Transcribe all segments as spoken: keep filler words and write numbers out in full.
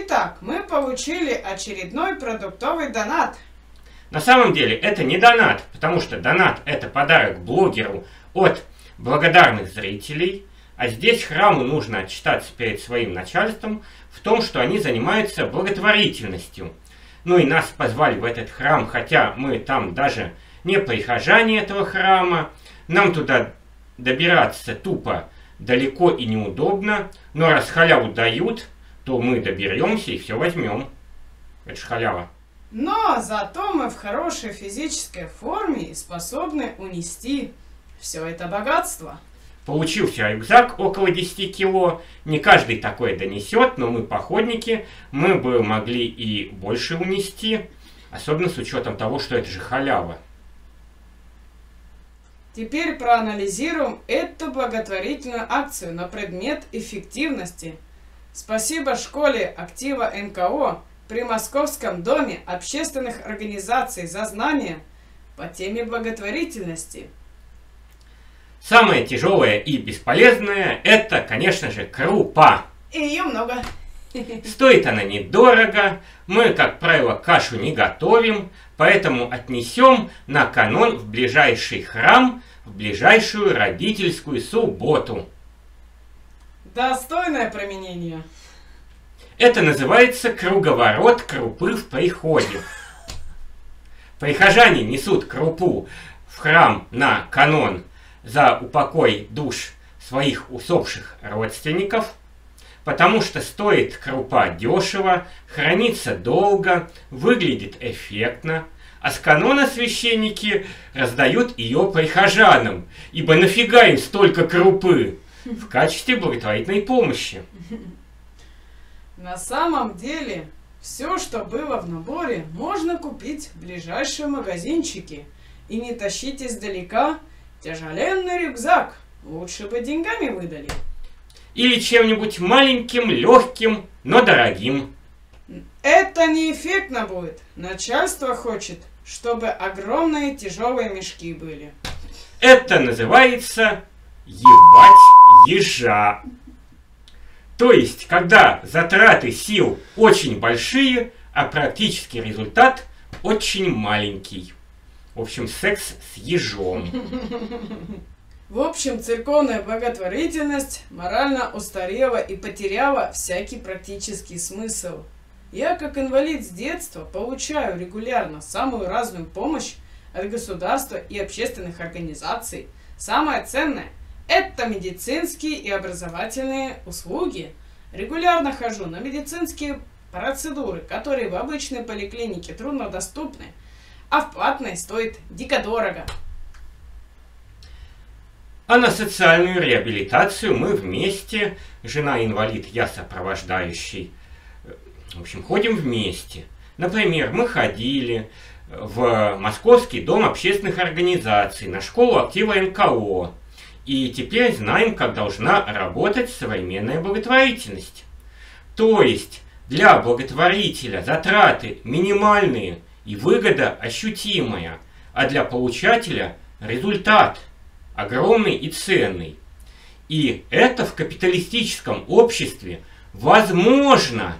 Итак, мы получили очередной продуктовый донат. На самом деле это не донат, потому что донат — это подарок блогеру от благодарных зрителей, а здесь храму нужно отчитаться перед своим начальством в том, что они занимаются благотворительностью. Ну и нас позвали в этот храм, хотя мы там даже не прихожане этого храма, нам туда добираться тупо далеко и неудобно, но раз халяву дают, то мы доберемся и все возьмем. Это ж халява. Но зато мы в хорошей физической форме и способны унести все это богатство. Получился рюкзак около десяти кило. Не каждый такое донесет, но мы походники, мы бы могли и больше унести, особенно с учетом того, что это же халява. Теперь проанализируем эту благотворительную акцию на предмет эффективности. Спасибо школе актива эн ка о при Московском доме общественных организаций за знания по теме благотворительности. Самое тяжелое и бесполезное — это, конечно же, крупа. И ее много. Стоит она недорого, мы, как правило, кашу не готовим, поэтому отнесем на канон в ближайший храм в ближайшую родительскую субботу. Достойное применение. Это называется круговорот крупы в приходе. Прихожане несут крупу в храм на канон за упокой душ своих усопших родственников, потому что стоит крупа дешево, хранится долго, выглядит эффектно, а с канона священники раздают ее прихожанам, ибо нафига им столько крупы в качестве благотворительной помощи. На самом деле, все, что было в наборе, можно купить в ближайшем магазинчике. И не тащить издалека тяжеленный рюкзак. Лучше бы деньгами выдали. Или чем-нибудь маленьким, легким, но дорогим. Это неэффектно будет. Начальство хочет, чтобы огромные тяжелые мешки были. Это называется ебать ежа. То есть, когда затраты сил очень большие, а практический результат очень маленький. В общем, секс с ежом. В общем, церковная благотворительность морально устарела и потеряла всякий практический смысл. Я, как инвалид с детства, получаю регулярно самую разную помощь от государства и общественных организаций. Самое ценное – это медицинские и образовательные услуги. Регулярно хожу на медицинские процедуры, которые в обычной поликлинике труднодоступны, а в платной стоит дико дорого. А на социальную реабилитацию мы вместе, жена инвалид, я сопровождающий, в общем, ходим вместе. Например, мы ходили в Московский дом общественных организаций, на школу актива эн ка о. И теперь знаем, как должна работать современная благотворительность. То есть для благотворителя затраты минимальные и выгода ощутимая, а для получателя результат огромный и ценный. И это в капиталистическом обществе возможно.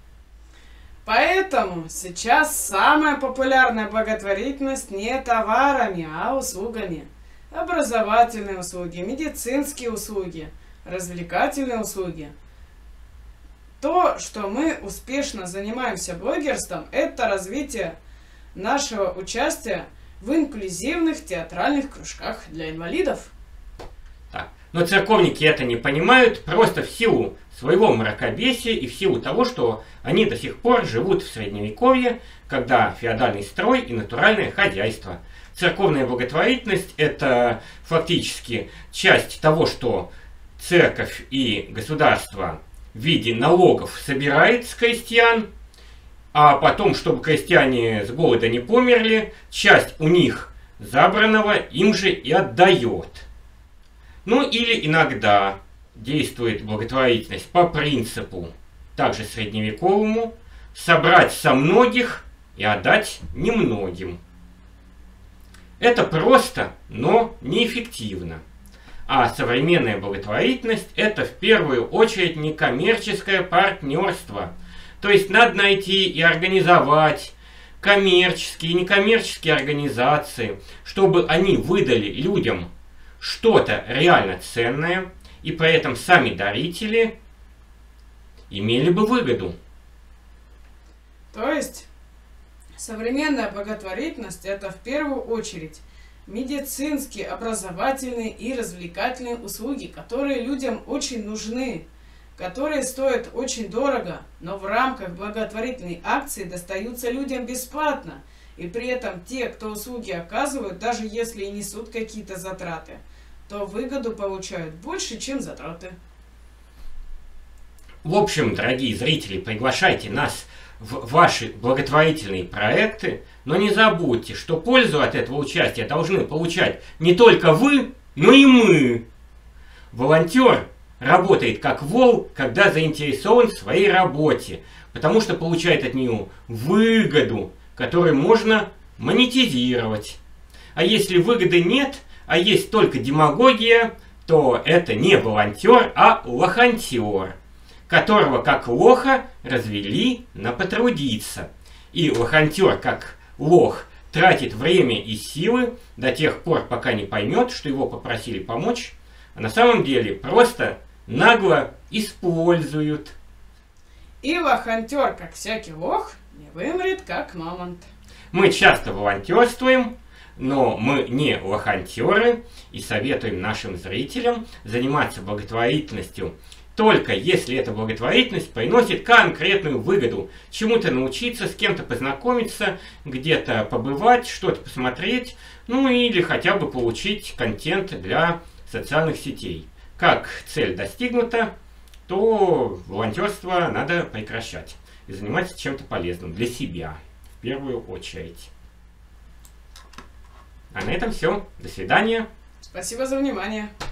Поэтому сейчас самая популярная благотворительность не товарами, а услугами. Образовательные услуги, медицинские услуги, развлекательные услуги. То, что мы успешно занимаемся блогерством, это развитие нашего участия в инклюзивных театральных кружках для инвалидов. Так. Но церковники это не понимают просто в силу своего мракобесия и в силу того, что они до сих пор живут в средневековье, когда феодальный строй и натуральное хозяйство. Церковная благотворительность – это фактически часть того, что церковь и государство в виде налогов собирает с крестьян, а потом, чтобы крестьяне с голода не померли, часть у них забранного им же и отдает. Ну или иногда действует благотворительность по принципу, также средневековому, собрать со многих и отдать немногим. Это просто, но неэффективно. А современная благотворительность – это в первую очередь некоммерческое партнерство, То есть надо найти и организовать коммерческие и некоммерческие организации, чтобы они выдали людям что-то реально ценное, и при этом сами дарители имели бы выгоду. То есть современная благотворительность — это в первую очередь медицинские, образовательные и развлекательные услуги, которые людям очень нужны, которые стоят очень дорого, но в рамках благотворительной акции достаются людям бесплатно, и при этом те, кто услуги оказывают, даже если и несут какие-то затраты, то выгоду получают больше, чем затраты. В общем, дорогие зрители, приглашайте нас в ваши благотворительные проекты, но не забудьте, что пользу от этого участия должны получать не только вы, но и мы. Волонтер работает как вол, когда заинтересован в своей работе, потому что получает от нее выгоду, которую можно монетизировать. А если выгоды нет, а есть только демагогия, то это не волонтер, а лохантер, которого как лоха развели на потрудиться. И лохантер, как лох, тратит время и силы до тех пор, пока не поймет, что его попросили помочь, а на самом деле просто нагло используют. И лохантер, как всякий лох, не вымрет, как мамонт. Мы часто волонтерствуем, но мы не лохантеры и советуем нашим зрителям заниматься благотворительностью только если эта благотворительность приносит конкретную выгоду. Чему-то научиться, с кем-то познакомиться, где-то побывать, что-то посмотреть, ну или хотя бы получить контент для социальных сетей. Как цель достигнута, то волонтерство надо прекращать и заниматься чем-то полезным для себя в первую очередь. А на этом все. До свидания. Спасибо за внимание.